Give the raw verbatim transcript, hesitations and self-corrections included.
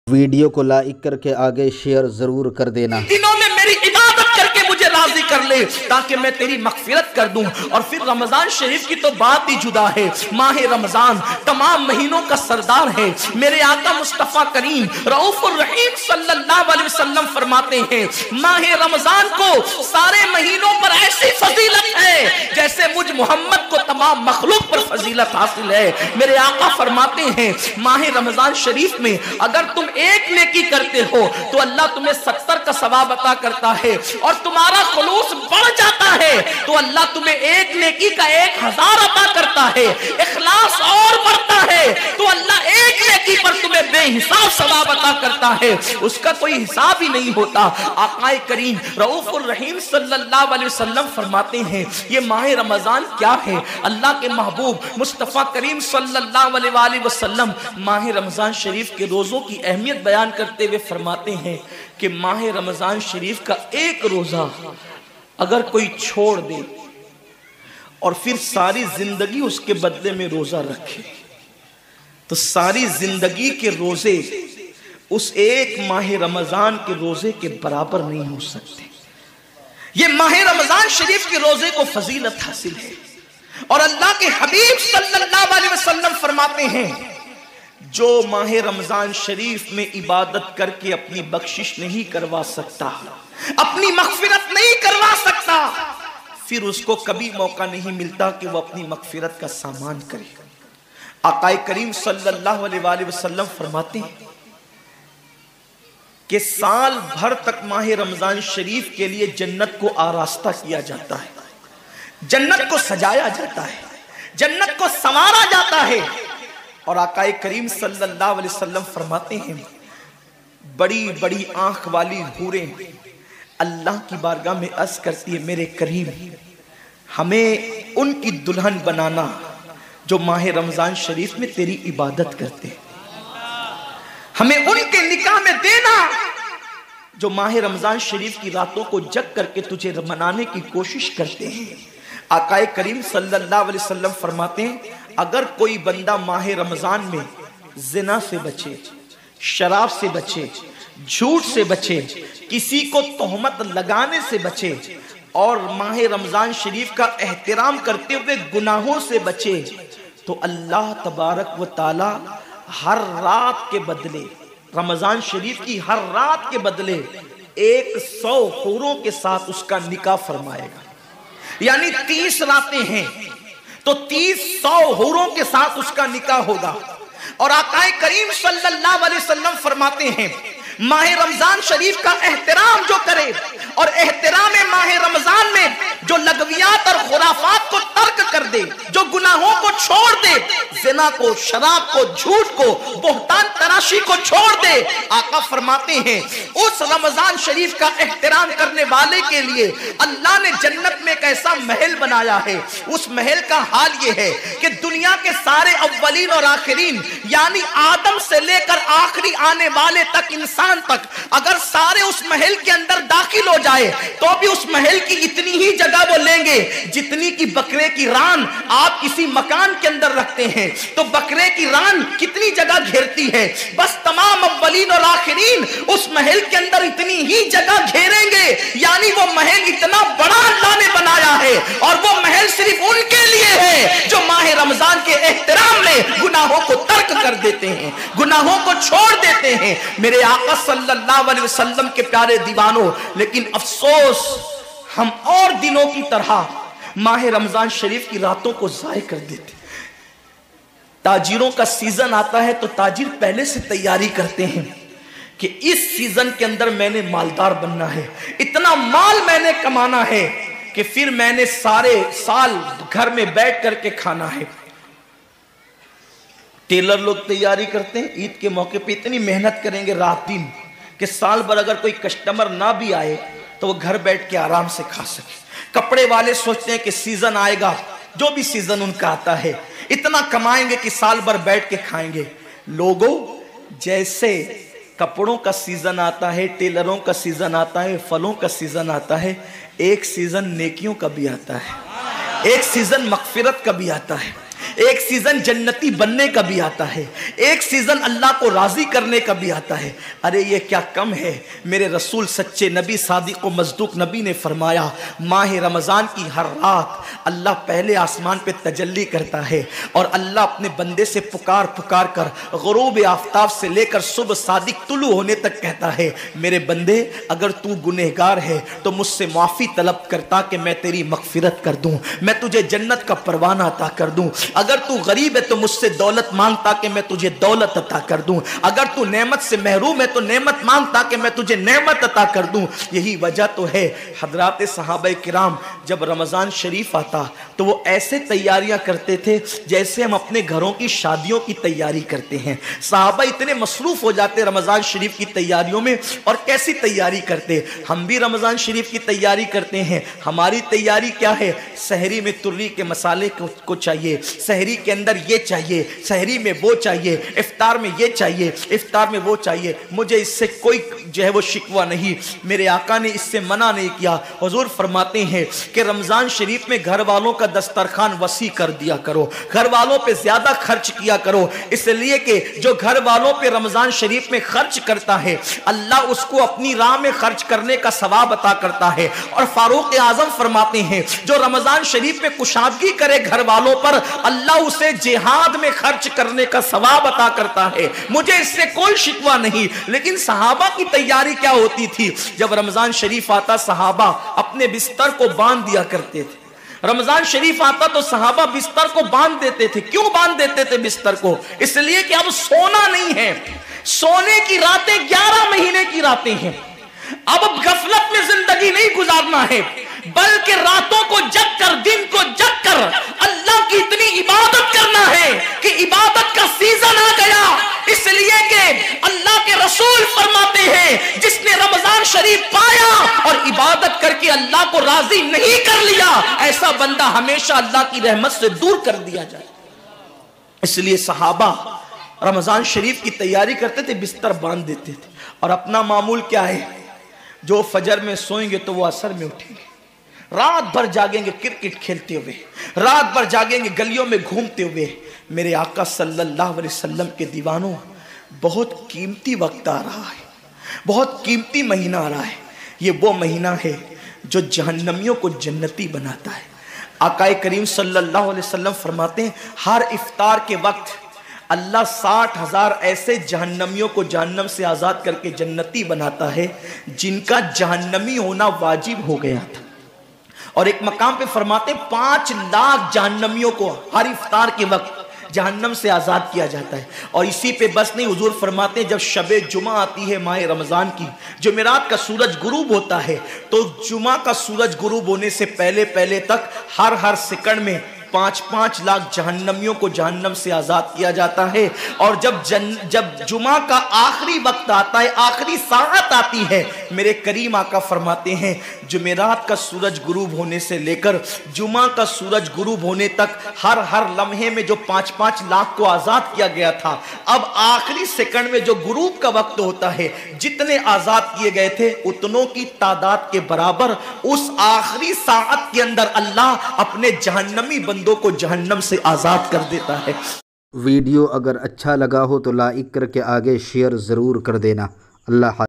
Video को like करके आगे शेयर जरूर कर देना। दिनों में मेरी इबादत करके मुझे राजी कर ले ताकि मैं तेरी मगफिरत कर दूं। और फिर रमजान शरीफ की तो बात ही जुदा है। माह रमजान तमाम महीनों का सरदार है। मेरे आका मुस्तफा करीम रऊफुर रहीम सल्लल्लाहु अलैहि वसल्लम फरमाते हैं माह रमजान को सारे महीनों पर ऐसी फजीलत है जैसे मुझ मोहम्मद को तमाम मखलूक पर फजीलत हासिल है। मेरे आका फरमाते हैं माह रमजान शरीफ में अगर तुम एक नेकी करते हो तो अल्लाह तुम्हें सत्तर का सवाब अता करता है, और तुम्हारा खुलूस बढ़ जाता है तो अल्लाह तुम्हें एक नेकी का एक हजार अता करता है। इखलास और बढ़ता है तो अल्लाह एक नेकी पर तुम्हें बेहिसाब सवाब अता करता है, उसका कोई हिसाब ही नहीं होता। आकाए करीम रऊफुर रहीम सल्लल्लाहु अलैहि वसल्लम फरमाते हैं ये माह रमजान क्या है। अल्लाह के महबूब मुस्तफा करीम सल्लल्लाहु अलैहि वसल्लम माह रमजान शरीफ के रोजों की अहमियत बयान करते हुए फरमाते हैं कि माह रमजान शरीफ का एक रोजा अगर कोई छोड़ दे और फिर सारी जिंदगी उसके बदले में रोजा रखे तो सारी जिंदगी के रोजे उस एक माह रमजान के रोजे के बराबर नहीं हो सकते। ये माह रमजान शरीफ के रोजे को फजीलत हासिल है। और अल्लाह के हबीब सल्लल्लाहु अलैहि वसल्लम फरमाते हैं जो माह रमजान शरीफ में इबादत करके अपनी बख्शिश नहीं करवा सकता, अपनी मगफिरत नहीं करवा सकता, फिर उसको कभी मौका नहीं मिलता कि वो अपनी मगफिरत का सामान करे। आकाए करीम सल्लल्लाहु अलैहि वसल्लम फरमाते हैं कि साल भर तक माह रमजान शरीफ के लिए जन्नत को आरास्ता किया जाता है, जन्नत को सजाया जाता है, जन्नत को संवारा जाता है। और आकाए करीम सल्लल्लाहु अलैहि वसल्लम फरमाते हैं बड़ी बड़ी आंख वाली हूरें अल्लाह की बारगाह में अर्ज करती है मेरे करीम हमें उनकी दुल्हन बनाना जो माह रमजान शरीफ में तेरी इबादत करते हैं, हमें उनके निकाह में देना जो माह रमजान शरीफ की रातों को जग करके तुझे मनाने की कोशिश करते हैं। आकाए करीम सल्लल्लाहु अलैहि वसल्लम फरमाते हैं अगर कोई बंदा माह रमजान में जिना से बचे, शराब से बचे, झूठ से बचे, किसी को तोहमत लगाने से बचे और माह रमजान शरीफ का एहतराम करते हुए गुनाहों से बचे तो अल्लाह तबारक व ताला हर रात के बदले, रमजान शरीफ की हर रात के बदले एक सौ हूरों के साथ उसका निकाह फरमाएगा। यानी तीस रातें हैं तो तीस सौ हूरों के साथ उसका निकाह होगा। और आकाए करीम सल्लल्लाहु अलैहि वसल्लम फरमाते हैं माह रमजान शरीफ का एहतराम जो करे और एहतराम माह रमजान में जो लगवियात और खुराफात को तर्क कर दे, जो गुनाहों को छोड़ दे, जिना को, शराब को, झूठ को, बोहतान तराशी को छोड़ दे, आका फरमाते हैं उस रमजान शरीफ का एहतराम करने वाले के लिए अल्लाह ने जन्नत में एक ऐसा महल बनाया है। उस महल का हाल ये है कि दुनिया के सारे अव्वलीन और आखिरीन यानी आदम से लेकर आखिरी आने वाले तक इंसान तक अगर सारे उस महल के अंदर दाखिल हो जाए तो भी उस महल की इतनी ही जगह वो लेंगे जितनी की बकरे की रान आप किसी मकान के अंदर रखते हैं तो बकरे की रान कितनी जगह घेरती है, बस तमाम अव्वलीन और आखिरीन उस महल के अंदर इतनी ही जगह घेरेंगे। यानी वो महल इतना बड़ा अल्लाह ने बनाया है और वो महल सिर्फ उनके लिए है जो माह रमजान के एहतराम में गुनाहों को तर्क कर देते हैं, गुनाहों को छोड़ देते हैं। मेरे आका सल्लल्लाहु अलैहि वसल्लम के प्यारे दीवानों, लेकिन अफसोस हम और दिनों की तरह माह रमजान शरीफ की रातों को जाय कर देते। ताजिरों का सीजन आता है तो ताजिर पहले से तैयारी करते हैं कि इस सीजन के अंदर मैंने मालदार बनना है, इतना माल मैंने कमाना है कि फिर मैंने सारे साल घर में बैठ करके खाना है। टेलर लोग तैयारी करते हैं ईद के मौके पे इतनी मेहनत करेंगे रात दिन कि साल भर अगर कोई कस्टमर ना भी आए तो वो घर बैठ के आराम से खा सके। कपड़े वाले सोचते हैं कि सीजन आएगा, जो भी सीजन उनका आता है इतना कमाएंगे कि साल भर बैठ के खाएंगे। लोगों जैसे कपड़ों का सीजन आता है, टेलरों का सीजन आता है, फलों का सीजन आता है, एक सीजन नेकियों का भी आता है, एक सीजन मगफिरत का भी आता है। एक सीजन जन्नती बनने का भी आता है, एक सीजन अल्लाह को राजी करने का भी आता है। अरे ये क्या कम है। मेरे रसूल सच्चे नबी सादिक व मज़दूक नबी ने फरमाया, माह रमज़ान की हर रात अल्लाह पहले आसमान पे तजल्ली करता है और अल्लाह अपने बंदे से पुकार पुकार कर गुरूब आफ्ताब से लेकर सुबह सादिक तुलू होने तक कहता है, मेरे बंदे अगर तू गुनहगार है तो मुझसे माफ़ी तलब करता कि मैं तेरी मगफिरत कर दूं, मैं तुझे जन्नत का परवाना अता कर दूं। अगर तू गरीब है तो मुझसे दौलत मांगता कि मैं तुझे दौलत अता कर दूं। अगर तू नेमत से महरूम है तो नेमत मांगता कि मैं तुझे नेमत अता कर दूं। यही वजह तो है हजरात सहाबा किराम जब रमज़ान शरीफ आता तो वो ऐसे तैयारियां करते थे जैसे हम अपने घरों की शादियों की तैयारी करते हैं। सहाबा इतने मसरूफ हो जाते रमज़ान शरीफ की तैयारियों में। और कैसी तैयारी करते, हम भी रमज़ान शरीफ की तैयारी करते हैं। हमारी तैयारी क्या है, सहरी में तुर्री के मसाले को, को चाहिए, सहरी के अंदर ये चाहिए, सहरी में वो चाहिए, इफ्तार में ये चाहिए, इफ्तार में वो चाहिए। मुझे इससे कोई जो है वो शिकवा नहीं, मेरे आका ने इससे मना नहीं किया। हुजूर फरमाते हैं कि रमज़ान शरीफ में घर वालों का दस्तरखान वसी कर दिया करो, घर वालों पे ज्यादा खर्च किया करो, इसलिए कि जो घर वालों पे रमज़ान शरीफ में खर्च करता है अल्लाह उसको अपनी राह में खर्च करने का सवाब अता करता है। और फारूक आजम फरमाते हैं जो रमज़ान शरीफ में कुशादगी करे घर वालों पर अल्लाह उसे जिहाद में खर्च करने का सवाब अता करता है। मुझे इससे कोई शिकवा नहीं। लेकिन सहाबा की तैयारी क्या होती थी, जब रमज़ान शरीफ आता सहाबा अपने बिस्तर को बांध दिया करते थे। रमज़ान शरीफ आता तो सहाबा बिस्तर को बांध देते थे। क्यों बांध देते थे बिस्तर को? इसलिए कि अब सोना नहीं है, सोने की रातें ग्यारह महीने की रातें हैं। अब गफलत में जिंदगी नहीं गुजारना है, बल्कि रातों को जग कर दिन को जग कर अल्लाह की इतनी इबादत करना है कि इबादत का सीजन आ गया। इसलिए कि अल्लाह के रसूल फरमाते हैं जिसने रमज़ान शरीफ पाया और इबादत करके अल्लाह को राजी नहीं कर लिया, ऐसा बंदा हमेशा अल्लाह की रहमत से दूर कर दिया जाए। इसलिए सहाबा रमज़ान शरीफ की तैयारी करते थे, बिस्तर बांध देते थे। और अपना मामूल क्या है, जो फजर में सोएंगे तो वो असर में उठेंगे, रात भर जागेंगे क्रिकेट खेलते हुए, रात भर जागेंगे गलियों में घूमते हुए। मेरे आका सल्लल्लाहु अलैहि वसल्लम के दीवानों, बहुत कीमती वक्त आ रहा है, बहुत कीमती महीना आ रहा है। ये वो महीना है जो जहन्नमियों को जन्नती बनाता है। आका करीम सल्लल्लाहु अलैहि वसल्लम फरमाते हैं हर इफ्तार के वक्त अल्लाह साठ हजार ऐसे जहन्नमियों को जहन्नम से आज़ाद करके जन्नती बनाता है जिनका जहन्नमी होना वाजिब हो गया था। और एक मकाम पे फरमाते पांच लाख जहन्नमियों को हर इफ्तार के वक्त जहन्नम से आज़ाद किया जाता है। और इसी पे बस नहीं, हुजूर फरमाते हैं जब शबे जुमा आती है माह रमज़ान की, जुमेरात का सूरज गुरूब होता है, तो जुमा का सूरज गुरूब होने से पहले पहले तक हर हर सेकंड में पांच पांच लाख जहन्नमियों को जहन्नम से आज़ाद किया जाता है। और जब जन जब जुमा का आखिरी वक्त आता है, आखिरी साअत आती है, मेरे करीम आका फरमाते हैं जुमेरात का सूरज गुरूब होने से लेकर जुमा का सूरज गुरूब होने तक हर हर लम्हे में जो पांच पांच लाख को आज़ाद किया गया था, अब आखिरी सेकंड में जो गुरूब का वक्त होता है, जितने आज़ाद किए गए थे उतनों की तादाद के बराबर उस आखिरी साअत के अंदर अल्लाह अपने जहन्नमी बंदों को जहन्नम से आज़ाद कर देता है। वीडियो अगर अच्छा लगा हो तो लाइक करके आगे शेयर ज़रूर कर देना। अल्लाह